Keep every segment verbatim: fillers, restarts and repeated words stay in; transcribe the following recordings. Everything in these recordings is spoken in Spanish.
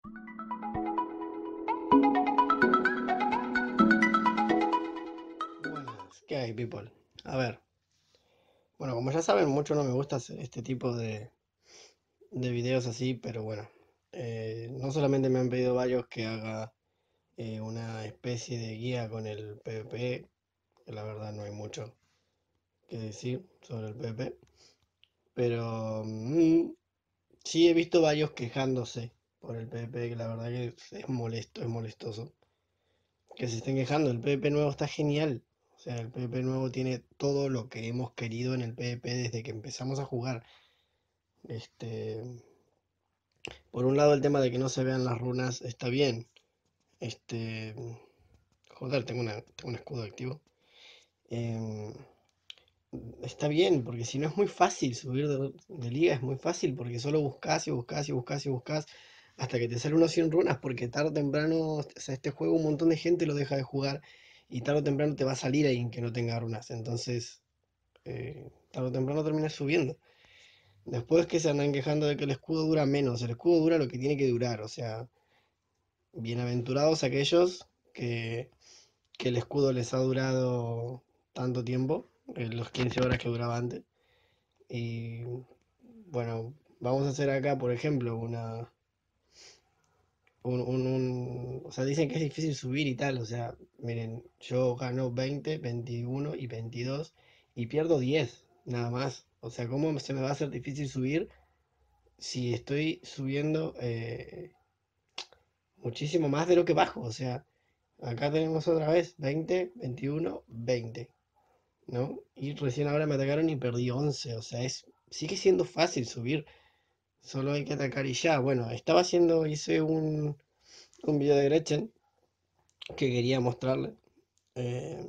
Buenas, ¿qué hay, people? A ver, bueno, como ya saben, mucho no me gusta hacer este tipo de, de videos así, pero bueno, eh, no solamente me han pedido varios que haga eh, una especie de guía con el PvP, que la verdad no hay mucho que decir sobre el PvP, pero mm, sí he visto varios quejándose por el PvP, que la verdad que es es molesto, es molestoso. Que se estén quejando, el PvP nuevo está genial. O sea, el PvP nuevo tiene todo lo que hemos querido en el PvP desde que empezamos a jugar. Este, por un lado el tema de que no se vean las runas está bien. Este, joder, tengo una, tengo un escudo activo. Em, Está bien, porque si no es muy fácil subir de, de liga, es muy fácil, porque solo buscas y buscas y buscas y buscas hasta que te salen unos cien runas, porque tarde o temprano, o sea, este juego un montón de gente lo deja de jugar y tarde o temprano te va a salir alguien que no tenga runas, entonces eh, tarde o temprano terminas subiendo. Después que se andan quejando de que el escudo dura menos, el escudo dura lo que tiene que durar, o sea, bienaventurados aquellos que, que el escudo les ha durado tanto tiempo, eh, los quince horas que duraba antes. Y bueno, vamos a hacer acá, por ejemplo, una... Un, un- un- o sea, dicen que es difícil subir y tal, o sea, miren, yo gano veinte, veintiuno y veintidós y pierdo diez, nada más. O sea, ¿cómo se me va a hacer difícil subir si estoy subiendo eh, muchísimo más de lo que bajo? O sea, acá tenemos otra vez veinte, veintiuno, veinte, ¿no? Y recién ahora me atacaron y perdí once, o sea, es, sigue siendo fácil subir. Solo hay que atacar y ya. Bueno, estaba haciendo, hice un, un video de Gretchen que quería mostrarle. Eh,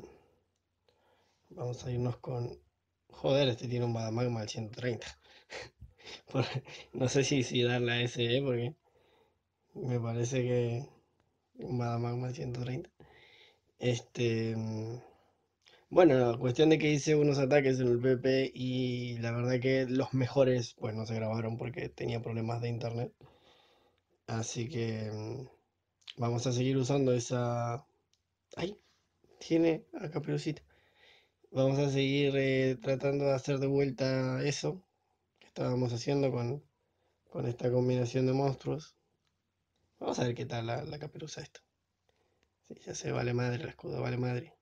Vamos a irnos con... Joder, este tiene un Badamagma al ciento treinta. Por- No sé si, si darle a ese, ¿eh? Porque me parece que un Badamagma al ciento treinta. Este... mm, Bueno, la cuestión de que hice unos ataques en el PvP y la verdad que los mejores pues no se grabaron porque tenía problemas de internet. Así que mm, vamos a seguir usando esa... ¡Ay! Tiene a Caperucita. Vamos a seguir eh, tratando de hacer de vuelta eso que estábamos haciendo con, con esta combinación de monstruos. Vamos a ver qué tal la, la caperuza esta. Sí, ya se vale madre, el escudo vale madre.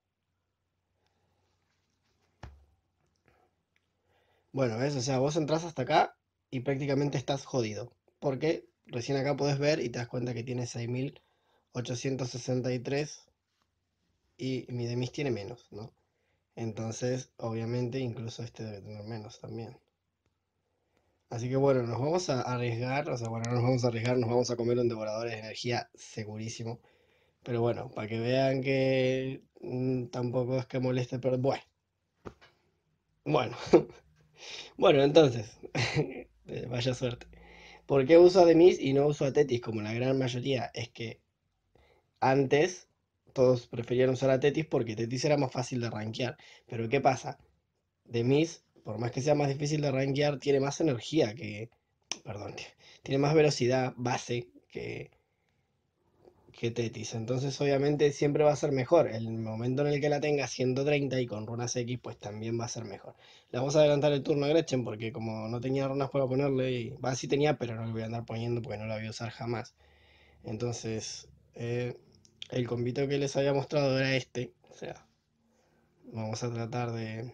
Bueno, ves, o sea, vos entras hasta acá y prácticamente estás jodido. Porque recién acá podés ver y te das cuenta que tiene seis mil ochocientos sesenta y tres y mi demis tiene menos, ¿no? Entonces, obviamente, incluso este debe tener menos también. Así que bueno, nos vamos a arriesgar, o sea, bueno, no nos vamos a arriesgar, nos vamos a comer un devorador de energía segurísimo. Pero bueno, para que vean que mm, tampoco es que moleste, pero bueno, bueno, bueno, entonces, eh, vaya suerte. ¿Por qué uso a Demis y no uso a Tetis como la gran mayoría? Es que antes todos preferían usar a Tetis porque Tetis era más fácil de rankear. Pero ¿qué pasa? Demis, por más que sea más difícil de rankear, tiene más energía que, perdón, tiene más velocidad base que, que Tetis. Entonces, obviamente, siempre va a ser mejor. El momento en el que la tenga ciento treinta y con runas X, pues también va a ser mejor. Le vamos a adelantar el turno a Gretchen porque como no tenía runas para ponerle, y... va, sí tenía, pero no le voy a andar poniendo porque no la voy a usar jamás. Entonces, eh, el convito que les había mostrado era este. O sea, vamos a tratar de,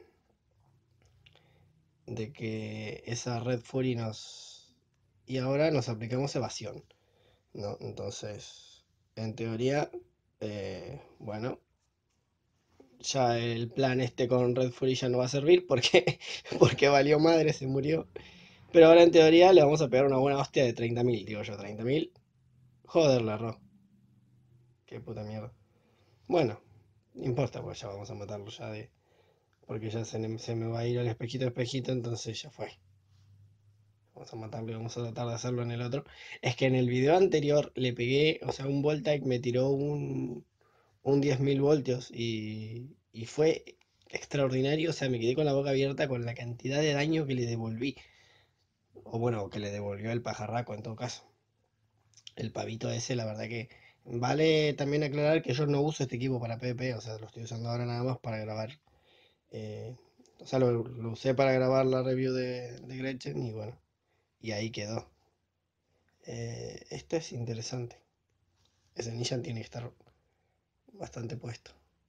de que esa Red Fury nos... Y ahora nos aplicamos evasión, ¿no? Entonces, en teoría, eh, bueno, ya el plan este con Red Fury ya no va a servir porque, porque valió madre, se murió. Pero ahora en teoría le vamos a pegar una buena hostia de treinta mil, digo yo, treinta mil. Joder, la erró. Qué puta mierda. Bueno, no importa, pues ya vamos a matarlo ya de... Porque ya se, me- se me va a ir al espejito espejito, entonces ya fue. Vamos a matarlo y vamos a tratar de hacerlo en el otro. Es que en el video anterior le pegué, o sea, un Voltaic me tiró un, un diez mil voltios y, y fue extraordinario, o sea, me quedé con la boca abierta con la cantidad de daño que le devolví, o bueno, que le devolvió el pajarraco en todo caso. El pavito ese, la verdad que vale también aclarar que yo no uso este equipo para PvP, o sea, lo estoy usando ahora nada más para grabar. eh, o sea, lo, lo usé para grabar la review de, de Gretchen y bueno, y ahí quedó. Eh, esto es interesante. Ese Nishan tiene que estar bastante puesto.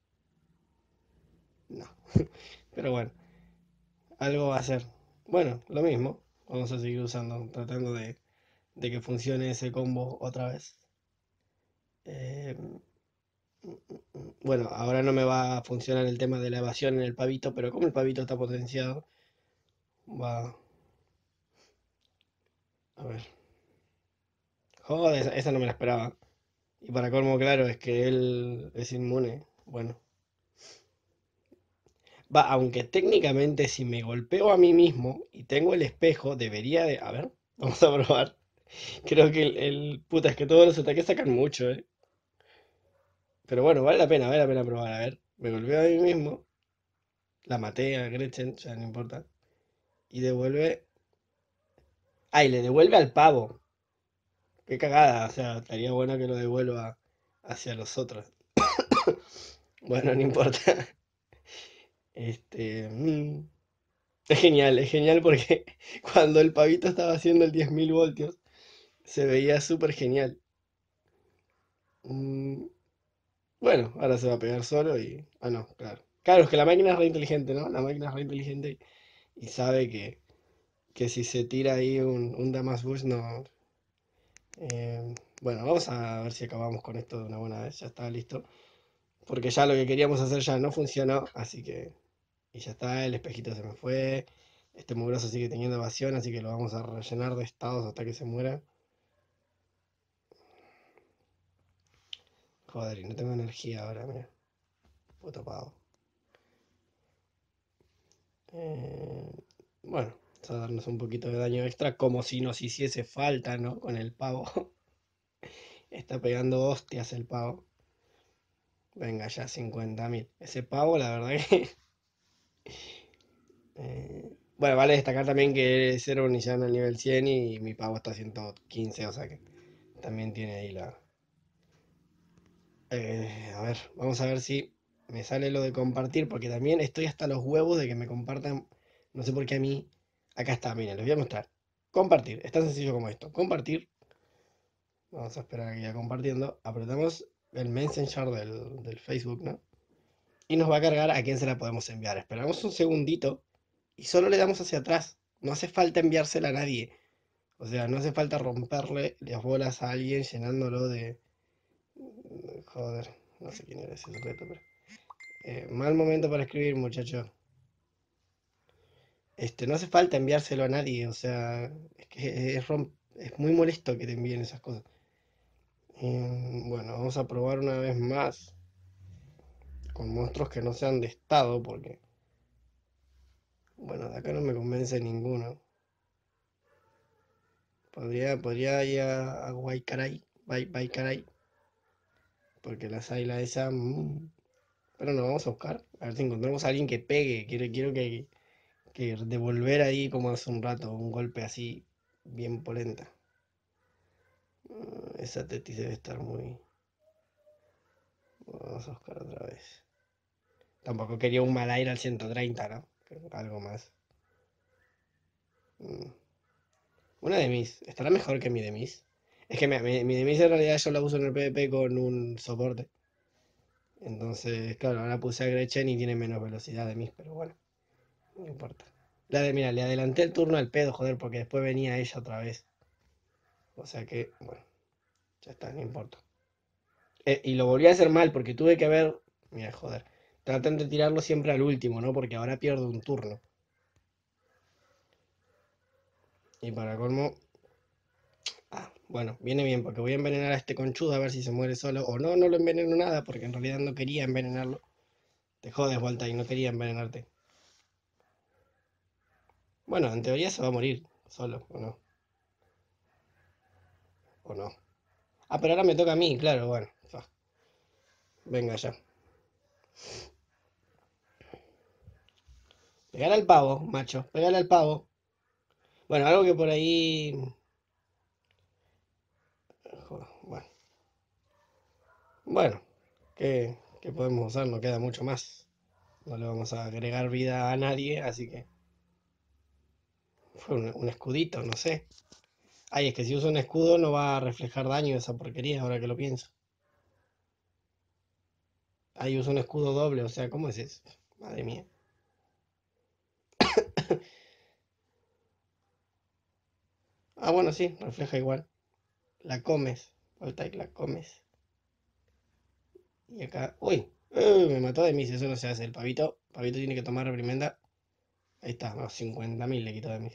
No. Pero bueno, algo va a ser. Bueno, lo mismo. Vamos a seguir usando, tratando de, de que funcione ese combo otra vez. Eh, bueno, ahora no me va a funcionar el tema de la evasión en el pavito, pero como el pavito está potenciado, va. A ver. Joder, esa, esa no me la esperaba. Y para colmo, claro, es que él es inmune. Bueno. Va, aunque técnicamente si me golpeo a mí mismo y tengo el espejo, debería de... A ver, vamos a probar. Creo que el, el- Puta, es que todos los ataques sacan mucho, ¿eh? Pero bueno, vale la pena, vale la pena probar. A ver, me golpeo a mí mismo. La maté a Gretchen, ya no importa. Y devuelve... Ay, le devuelve al pavo. Qué cagada, o sea, estaría bueno que lo devuelva hacia los otros. Bueno, no importa. Este... mm, Es genial, es genial porque cuando el pavito estaba haciendo el diez mil voltios, se veía súper genial. Mm, bueno, ahora se va a pegar solo y... Ah, no, claro. Claro, es que la máquina es re inteligente, ¿no? La máquina es re inteligente y sabe que, que si se tira ahí un, un Damas Bush, no... eh, bueno, vamos a ver si acabamos con esto de una buena vez. Ya está listo. Porque ya lo que queríamos hacer ya no funcionó, así que... Y ya está, el espejito se me fue. Este mugroso sigue teniendo evasión, así que lo vamos a rellenar de estados hasta que se muera. Joder, y no tengo energía ahora, mira. Puto pavo. Eh, bueno, vamos a darnos un poquito de daño extra, como si nos hiciese falta, ¿no? Con el pavo. Está pegando hostias el pavo. Venga, ya cincuenta mil. Ese pavo, la verdad que... eh, bueno, vale destacar también que Zero iniciando al nivel cien y mi pavo está a ciento quince, o sea que también tiene ahí la... Eh, a ver, vamos a ver si me sale lo de compartir, porque también estoy hasta los huevos de que me compartan, no sé por qué a mí, acá está, miren, les voy a mostrar. Compartir, es tan sencillo como esto. Compartir, vamos a esperar a que ya compartiendo, apretamos el Messenger del, del Facebook, ¿no? Y nos va a cargar a quién se la podemos enviar. Esperamos un segundito y solo le damos hacia atrás. No hace falta enviársela a nadie. O sea, no hace falta romperle las bolas a alguien llenándolo de... Joder, no sé quién era ese sujeto, pero... Eh, mal momento para escribir, muchacho. Este, no hace falta enviárselo a nadie, o sea, es que es, rom- es muy molesto que te envíen esas cosas. Eh, bueno, vamos a probar una vez más con monstruos que no sean de estado, porque, bueno, de acá no me convence ninguno. Podría, podría ir a, a Guaycaray, Bay- Baycaray, porque las águilas esa... mm, pero no, vamos a buscar, a ver si encontramos a alguien que pegue. Quiero, quiero que, que devolver ahí como hace un rato, un golpe así, bien polenta. Mm, Esa tetis debe estar muy... Vamos a buscar otra vez. Tampoco quería un mal aire al ciento treinta, ¿no? Algo más. Mm. Una de mis. ¿Estará mejor que mi de mis? Es que mi, mi, mi de mis en realidad yo la uso en el PvP con un soporte. Entonces, claro, ahora puse a Gretchen y tiene menos velocidad de mis, pero bueno, no importa. La de, mira, le adelanté el turno al pedo, joder, porque después venía ella otra vez. O sea que, bueno, ya está, no importa. Eh, y lo volví a hacer mal porque tuve que ver. Mira, joder. Traten de tirarlo siempre al último, ¿no? Porque ahora pierdo un turno. Y para colmo. Ah, bueno, viene bien porque voy a envenenar a este conchudo a ver si se muere solo. O no, no lo enveneno nada porque en realidad no quería envenenarlo. Te jodes, Volta, y no quería envenenarte. Bueno, en teoría se va a morir solo, ¿o no? ¿O no? Ah, pero ahora me toca a mí, claro, bueno. Fa. Venga ya. Pegale al pavo, macho. Pegale al pavo. Bueno, algo que por ahí... Bueno, ¿qué, qué podemos usar? No queda mucho más. No le vamos a agregar vida a nadie, así que fue un, un escudito, no sé. Ay, es que si uso un escudo no va a reflejar daño esa porquería, ahora que lo pienso. Ahí uso un escudo doble, o sea, ¿cómo es eso? Madre mía. Ah, bueno, sí, refleja igual. La comes. Falta que la comes. Y acá. ¡Uy! ¡Uy! Me mató de mis, eso no se hace. El pavito. Pavito tiene que tomar reprimenda. Ahí está, no, cincuenta mil le quitó de mis.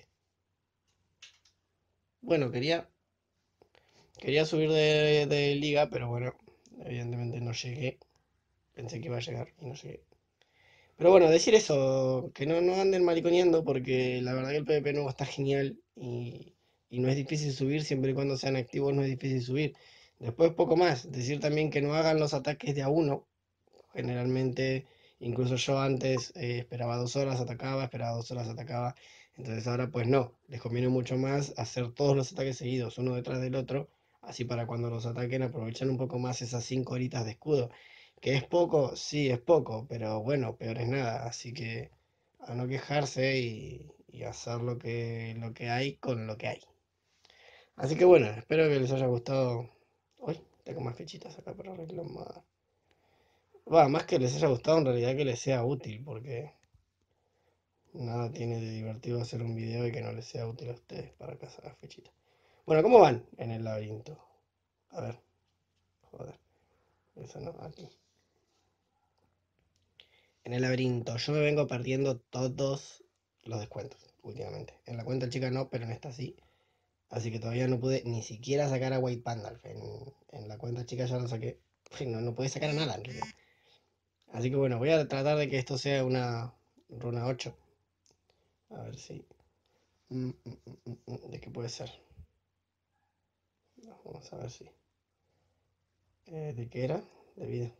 Bueno, quería. Quería subir de, de liga, pero bueno, evidentemente no llegué. Pensé que iba a llegar y no llegué. Pero bueno, decir eso, que no, no anden mariconeando, porque la verdad que el PvP nuevo está genial y, y no es difícil subir, siempre y cuando sean activos no es difícil subir. Después poco más, decir también que no hagan los ataques de a uno. Generalmente, incluso yo antes eh, esperaba dos horas, atacaba, esperaba dos horas, atacaba. Entonces ahora pues no, les conviene mucho más hacer todos los ataques seguidos, uno detrás del otro, así para cuando los ataquen aprovechan un poco más esas cinco horitas de escudo. Que es poco, sí, es poco, pero bueno, peor es nada, así que a no quejarse y, y hacer lo que, lo que hay con lo que hay. Así que bueno, espero que les haya gustado. Uy, tengo más fichitas acá para reclamar. Va, más que les haya gustado, en realidad que les sea útil, porque nada tiene de divertido hacer un video y que no les sea útil a ustedes para cazar las fichitas. Bueno, ¿cómo van en el laberinto? A ver, joder, eso no, aquí. En el laberinto, yo me vengo perdiendo todos los descuentos últimamente. En la cuenta chica no, pero en esta sí. Así que todavía no pude ni siquiera sacar a White Pandalf. En, en la cuenta chica ya lo saqué. No, no pude sacar a nada en realidad. Así que bueno, voy a tratar de que esto sea una runa ocho. A ver si... Mm, mm, mm, mm, ¿De qué puede ser? No, vamos a ver si. Eh, ¿de qué era? De vida.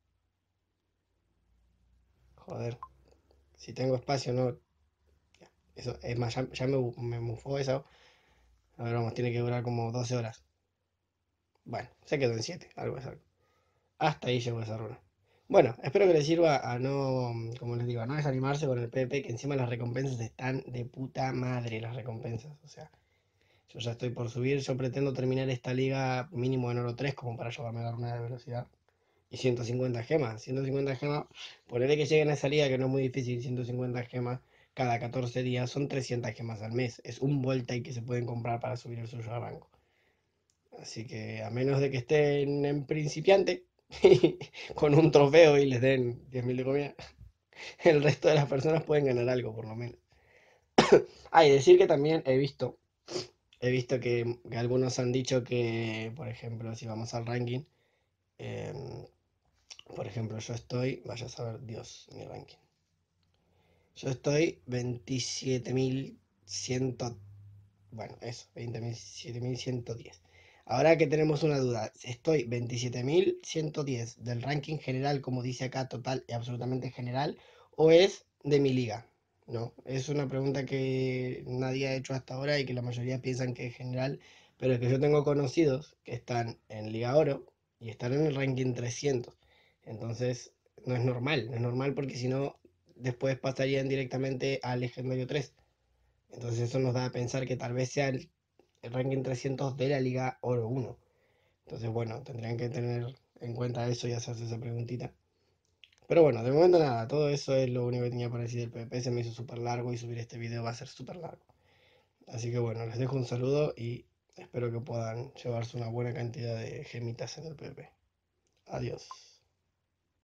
Joder. Si tengo espacio, no. Ya. Eso, es más, ya, ya me, me mufó eso. A ver, vamos, tiene que durar como doce horas. Bueno, se quedó en siete, algo es algo. Hasta ahí llegó esa runa. Bueno, espero que les sirva a no, como les digo, a no desanimarse con el PvP, que encima las recompensas están de puta madre, las recompensas. O sea, yo ya estoy por subir, yo pretendo terminar esta liga mínimo en oro tres como para llevarme la runa de velocidad. Y ciento cincuenta gemas, ciento cincuenta gemas, ponerle que lleguen a esa liga que no es muy difícil, ciento cincuenta gemas cada catorce días son trescientas gemas al mes. Es un Voltaic que se pueden comprar para subir el suyo a rango. Así que a menos de que estén en principiante con un trofeo y les den diez mil de comida, el resto de las personas pueden ganar algo por lo menos. Ah, y decir que también he visto, he visto que, que algunos han dicho que, por ejemplo, si vamos al ranking, eh, por ejemplo, yo estoy, vaya a saber Dios, mi ranking. Yo estoy veintisiete mil cien, bueno, eso, veintisiete mil ciento diez. Ahora que tenemos una duda, estoy veintisiete mil ciento diez del ranking general, como dice acá, total y absolutamente general, o es de mi liga. No, es una pregunta que nadie ha hecho hasta ahora y que la mayoría piensan que es general, pero es que yo tengo conocidos que están en Liga Oro y están en el ranking trescientos. Entonces, no es normal, no es normal porque si no, después pasarían directamente al Legendario tres. Entonces eso nos da a pensar que tal vez sea el, el ranking trescientos de la Liga Oro uno. Entonces, bueno, tendrían que tener en cuenta eso y hacerse esa preguntita. Pero bueno, de momento nada, todo eso es lo único que tenía para decir del PvP. Se me hizo súper largo y subir este video va a ser súper largo. Así que bueno, les dejo un saludo y espero que puedan llevarse una buena cantidad de gemitas en el PvP. Adiós.